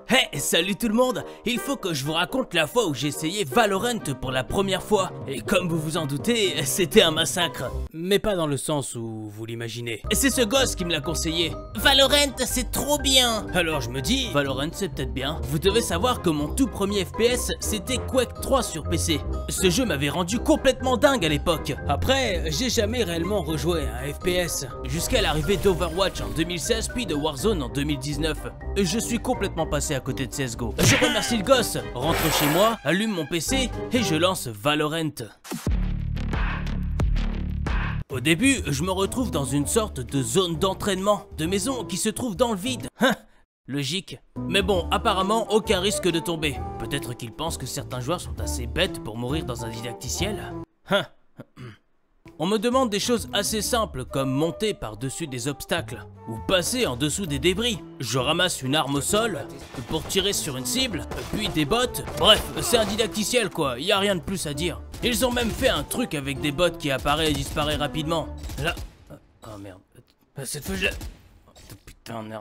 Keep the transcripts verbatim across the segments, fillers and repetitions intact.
Hey, salut tout le monde! Il faut que je vous raconte la fois où j'ai essayé Valorant pour la première fois. Et comme vous vous en doutez, c'était un massacre. Mais pas dans le sens où vous l'imaginez. C'est ce gosse qui me l'a conseillé. Valorant, c'est trop bien! Alors je me dis, Valorant c'est peut-être bien. Vous devez savoir que mon tout premier F P S, c'était Quake trois sur P C. Ce jeu m'avait rendu complètement dingue à l'époque. Après, j'ai jamais réellement rejoué à un F P S. Jusqu'à l'arrivée d'Overwatch en deux mille seize, puis de Warzone en deux mille dix-neuf. Je suis complètement passé à côté de C S G O. Je remercie le gosse, rentre chez moi, allume mon P C et je lance Valorant. Au début, je me retrouve dans une sorte de zone d'entraînement, de maison qui se trouve dans le vide. Hein, logique. Mais bon, apparemment, aucun risque de tomber. Peut-être qu'ils pensent que certains joueurs sont assez bêtes pour mourir dans un didacticiel. Hein. On me demande des choses assez simples comme monter par-dessus des obstacles ou passer en dessous des débris. Je ramasse une arme au sol pour tirer sur une cible, puis des bottes. Bref, c'est un didacticiel quoi, y a rien de plus à dire. Ils ont même fait un truc avec des bottes qui apparaît et disparaît rapidement. Là... Oh merde... Cette fois je la... Oh, putain merde...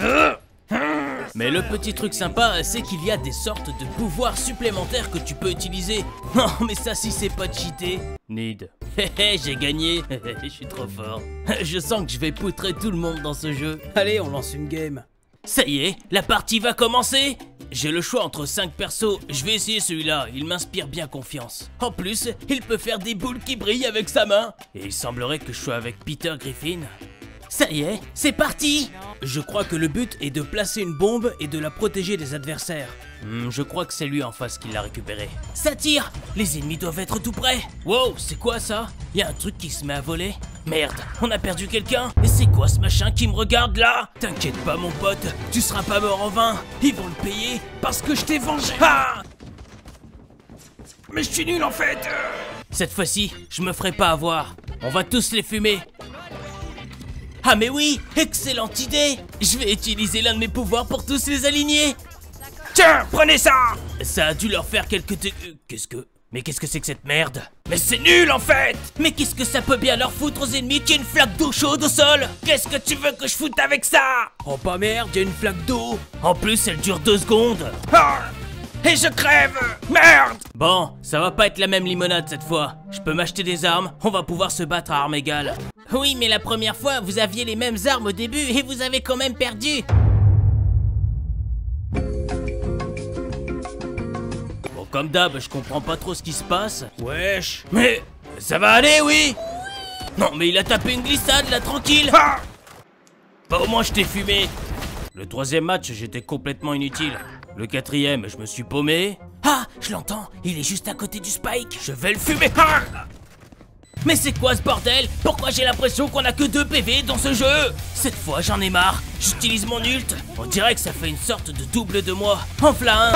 Mais le petit truc sympa, c'est qu'il y a des sortes de pouvoirs supplémentaires que tu peux utiliser. Non mais ça si c'est pas cheaté. Need. Hé j'ai gagné. Je suis trop fort. Je sens que je vais poutrer tout le monde dans ce jeu. Allez, on lance une game. Ça y est, la partie va commencer. J'ai le choix entre cinq persos. Je vais essayer celui-là, il m'inspire bien confiance. En plus, il peut faire des boules qui brillent avec sa main. Et il semblerait que je sois avec Peter Griffin. Ça y est, c'est parti! Je crois que le but est de placer une bombe et de la protéger des adversaires. Hmm, je crois que c'est lui en face qui l'a récupérée. Ça tire! Les ennemis doivent être tout près! Wow, c'est quoi ça? Y a un truc qui se met à voler? Merde, on a perdu quelqu'un? Et c'est quoi ce machin qui me regarde là? T'inquiète pas mon pote, tu seras pas mort en vain. Ils vont le payer parce que je t'ai vengé. Ah! Mais je suis nul en fait! Cette fois-ci, je me ferai pas avoir. On va tous les fumer. Ah mais oui, excellente idée! Je vais utiliser l'un de mes pouvoirs pour tous les aligner. Tiens, prenez ça! Ça a dû leur faire quelques... Te... Euh, qu'est-ce que... Mais qu'est-ce que c'est que cette merde? Mais c'est nul en fait! Mais qu'est-ce que ça peut bien leur foutre aux ennemis qu'il y ait une flaque d'eau chaude au sol? Qu'est-ce que tu veux que je foute avec ça? Oh pas merde, il y a une flaque d'eau! En plus, elle dure deux secondes! Ah! Et je crève! Merde! Bon, ça va pas être la même limonade cette fois. Je peux m'acheter des armes, on va pouvoir se battre à armes égales. Oui, mais la première fois, vous aviez les mêmes armes au début et vous avez quand même perdu. Bon, comme d'hab, je comprends pas trop ce qui se passe. Wesh. Mais ça va aller, oui? Non, mais il a tapé une glissade, là, tranquille. Ah! Bah, au moins, je t'ai fumé. Le troisième match, j'étais complètement inutile. Le quatrième, je me suis paumé. Ah, je l'entends, il est juste à côté du spike. Je vais le fumer. Ah! Mais c'est quoi ce bordel? Pourquoi j'ai l'impression qu'on a que deux P V dans ce jeu? Cette fois j'en ai marre, j'utilise mon ult. On dirait que ça fait une sorte de double de moi. En plein.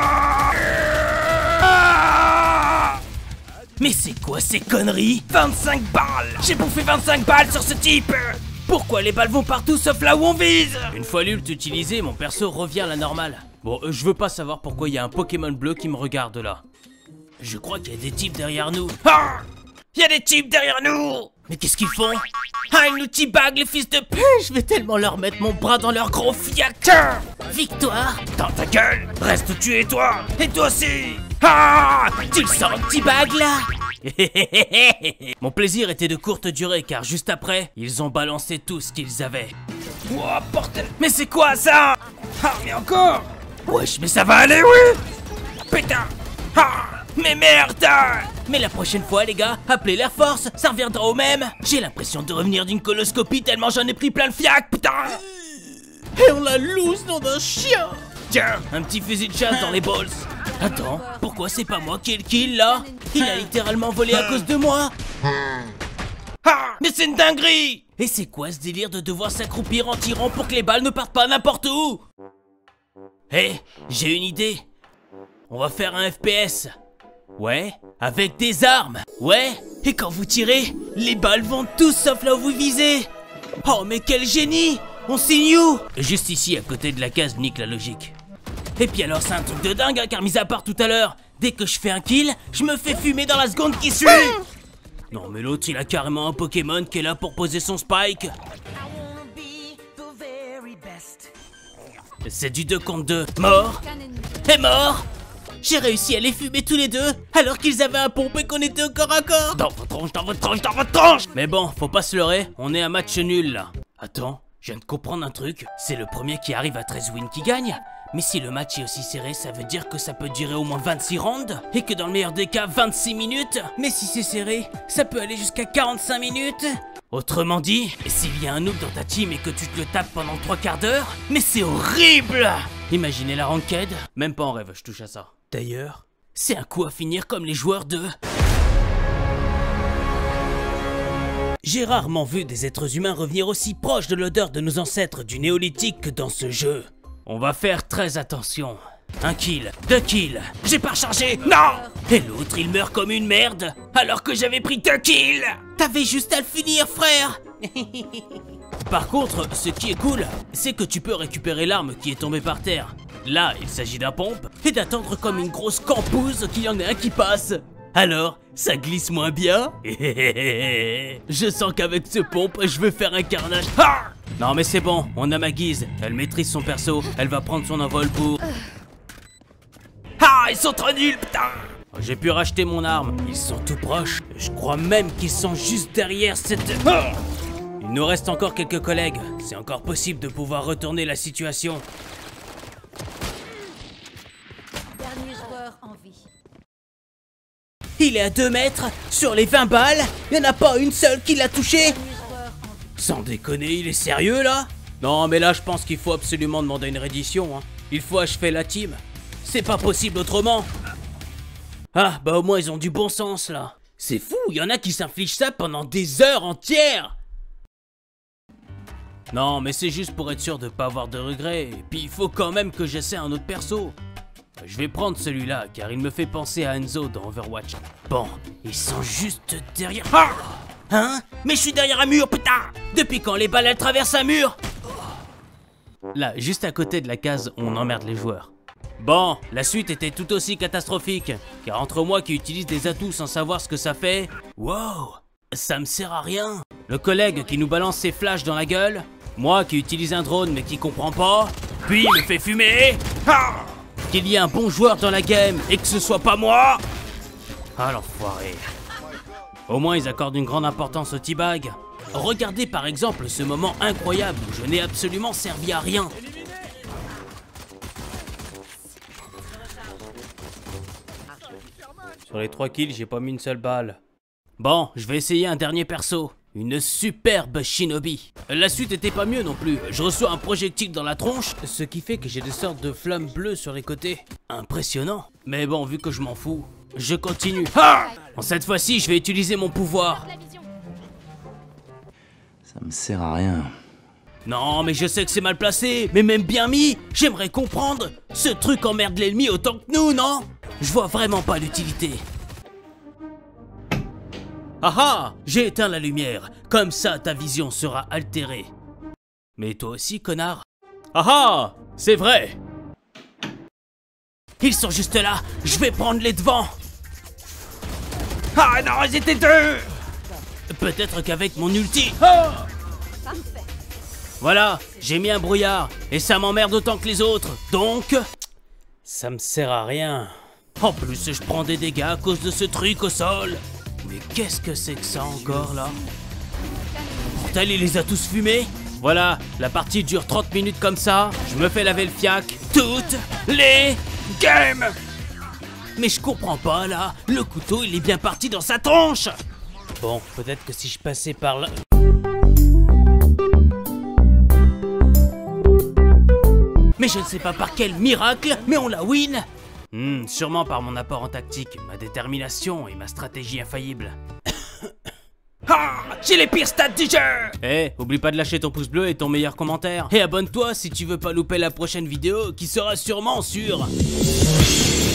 Ah! Mais c'est quoi ces conneries? vingt-cinq balles! J'ai bouffé vingt-cinq balles sur ce type! Pourquoi les balles vont partout sauf là où on vise? Une fois l'ult utilisé, mon perso revient à la normale. Bon, euh, je veux pas savoir pourquoi il y a un Pokémon bleu qui me regarde là. Je crois qu'il y a des types derrière nous. Ah! Il y a des types derrière nous! Mais qu'est-ce qu'ils font? Ah, ils nous teabag, les fils de p... Je vais tellement leur mettre mon bras dans leur gros fiac. Tiens! Victoire! Dans ta gueule! Reste où tu es, toi! Et toi aussi! Ah! Tu le sens, le teabag, là? Mon plaisir était de courte durée, car juste après, ils ont balancé tout ce qu'ils avaient. Ouah, bordel! Mais c'est quoi, ça? Ah, mais encore! Wesh, mais ça va aller, oui! Putain! Ah! Mais merde! Mais la prochaine fois les gars, appelez l'Air Force, ça reviendra au même. J'ai l'impression de revenir d'une coloscopie tellement j'en ai pris plein le fiac, putain. Et on la loose dans un chien. Tiens, un petit fusil de chasse dans les balls. Attends, pourquoi c'est pas moi qui ai le kill là? Il a littéralement volé à cause de moi. Ah, mais c'est une dinguerie. Et c'est quoi ce délire de devoir s'accroupir en tirant pour que les balles ne partent pas n'importe où? Hé, hey, j'ai une idée. On va faire un F P S. Ouais, avec des armes. Ouais, et quand vous tirez, les balles vont tous sauf là où vous visez. Oh mais quel génie. On signe où? Juste ici à côté de la case, nique la logique. Et puis alors c'est un truc de dingue hein, car mis à part tout à l'heure, dès que je fais un kill, je me fais fumer dans la seconde qui suit. Non mais l'autre il a carrément un Pokémon qui est là pour poser son spike. C'est du deux contre deux. Mort. Et mort. J'ai réussi à les fumer tous les deux, alors qu'ils avaient un pompe et qu'on était au corps à corps. Dans votre tronche, dans votre tronche, dans votre tronche. Mais bon, faut pas se leurrer, on est à match nul là. Attends, je viens de comprendre un truc. C'est le premier qui arrive à treize wins qui gagne. Mais si le match est aussi serré, ça veut dire que ça peut durer au moins vingt-six rounds. Et que dans le meilleur des cas, vingt-six minutes. Mais si c'est serré, ça peut aller jusqu'à quarante-cinq minutes. Autrement dit, s'il y a un noob dans ta team et que tu te le tapes pendant trois quarts d'heure, mais c'est horrible! Imaginez la ranked, même pas en rêve, je touche à ça. D'ailleurs, c'est un coup à finir comme les joueurs de... J'ai rarement vu des êtres humains revenir aussi proches de l'odeur de nos ancêtres du néolithique que dans ce jeu. On va faire très attention. Un kill, deux kills, j'ai pas rechargé, non! Et l'autre il meurt comme une merde, alors que j'avais pris deux kills! T'avais juste à le finir, frère! Par contre, ce qui est cool, c'est que tu peux récupérer l'arme qui est tombée par terre. Là, il s'agit d'un pompe, et d'attendre comme une grosse campouse qu'il y en ait un qui passe. Alors, ça glisse moins bien? Je sens qu'avec ce pompe, je vais faire un carnage. Ah! Non mais c'est bon, on a ma guise, elle maîtrise son perso, elle va prendre son envol pour... Ah, ils sont trop nuls, putain! J'ai pu racheter mon arme, ils sont tout proches. Je crois même qu'ils sont juste derrière cette... Ah! Il nous reste encore quelques collègues, c'est encore possible de pouvoir retourner la situation. Dernier joueur en vie. Il est à deux mètres, sur les vingt balles, il n'y en a pas une seule qui l'a touché. Sans déconner, il est sérieux là? Non mais là je pense qu'il faut absolument demander une reddition, hein. Il faut achever la team. C'est pas possible autrement. Ah bah au moins ils ont du bon sens là. C'est fou, il y en a qui s'infligent ça pendant des heures entières. Non mais c'est juste pour être sûr de pas avoir de regrets. Et puis il faut quand même que j'essaie un autre perso. Je vais prendre celui-là car il me fait penser à Enzo dans Overwatch. Bon, ils sont juste derrière... Ah! Hein? Mais je suis derrière un mur, putain! Depuis quand les balles elles traversent un mur? Là, juste à côté de la case, on emmerde les joueurs. Bon, la suite était tout aussi catastrophique. Car entre moi qui utilise des atouts sans savoir ce que ça fait... Wow! Ça me sert à rien. Le collègue qui nous balance ses flashs dans la gueule. Moi qui utilise un drone mais qui comprend pas. Puis il me fait fumer. Ah! Qu'il y ait un bon joueur dans la game et que ce soit pas moi. Ah l'enfoiré. Au moins ils accordent une grande importance au teabag. Regardez par exemple ce moment incroyable où je n'ai absolument servi à rien. Sur les trois kills, j'ai pas mis une seule balle. Bon, je vais essayer un dernier perso. Une superbe shinobi. La suite était pas mieux non plus. Je reçois un projectile dans la tronche, ce qui fait que j'ai des sortes de flammes bleues sur les côtés. Impressionnant. Mais bon, vu que je m'en fous, je continue. Ah! Bon, cette fois-ci, je vais utiliser mon pouvoir. Ça me sert à rien. Non, mais je sais que c'est mal placé, mais même bien mis. J'aimerais comprendre. Ce truc emmerde l'ennemi autant que nous, non? Je vois vraiment pas l'utilité. Ah ah! J'ai éteint la lumière. Comme ça, ta vision sera altérée. Mais toi aussi, connard. Ah ah! C'est vrai! Ils sont juste là. Je vais prendre les devants. Ah non, ils étaient deux! Peut-être qu'avec mon ulti... Ah! Voilà, j'ai mis un brouillard. Et ça m'emmerde autant que les autres. Donc... ça me sert à rien. En plus, je prends des dégâts à cause de ce truc au sol. Mais qu'est-ce que c'est que ça encore là? Mortel, il les a tous fumés? Voilà, la partie dure trente minutes comme ça. Je me fais laver le fiac. Toutes les games. Mais je comprends pas là. Le couteau, il est bien parti dans sa tronche. Bon, peut-être que si je passais par là... Mais je ne sais pas par quel miracle, mais on la win. Hmm, sûrement par mon apport en tactique, ma détermination et ma stratégie infaillible. Ah, j'ai les pires stats du jeu. Eh, hey, oublie pas de lâcher ton pouce bleu et ton meilleur commentaire. Et abonne-toi si tu veux pas louper la prochaine vidéo qui sera sûrement sur...